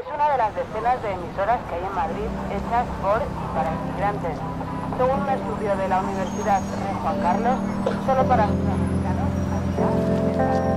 una de las decenas de emisoras que hay en Madrid hechas por y para inmigrantes. Según un estudio de la Universidad Rey Juan Carlos, solo para los americanos había